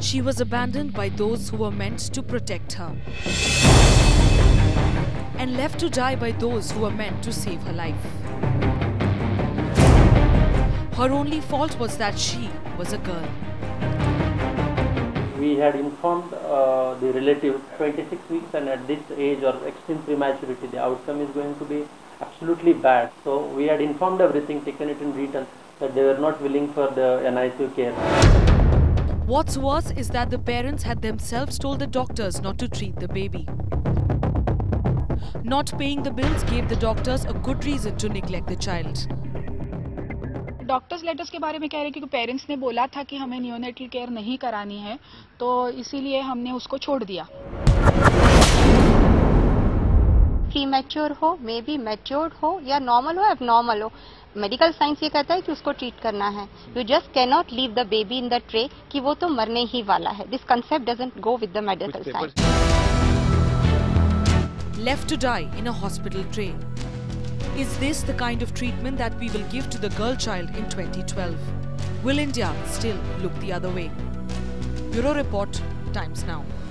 She was abandoned by those who were meant to protect her and left to die by those who were meant to save her life. Her only fault was that she was a girl. We had informed the relative 26 weeks, and at this age or extreme prematurity, the outcome is going to be absolutely bad. So we had informed everything, taken it in written, that they were not willing for the NICU care. What's worse is that the parents had themselves told the doctors not to treat the baby. Not paying the bills gave the doctors a good reason to neglect the child. Doctors letters के बारे में कह रहे हैं क्योंकि parents ने बोला था कि हमें नियोनेटल केयर नहीं करानी है, तो इसीलिए हमने उसको छोड़ दिया। प्रीमैच्योर हो, मे बी मैच्योर्ड हो या नॉर्मल हो, एबनॉर्मल हो, मेडिकल साइंस ये कहता है कि उसको ट्रीट करना है। You just can not leave the baby in the tray कि वो तो मरने ही वाला है। This concept doesn't go with the medical science. Left to die in a hospital tray. Is this the kind of treatment that we will give to the girl child in 2012? Will India still look the other way? Bureau Report, Times Now.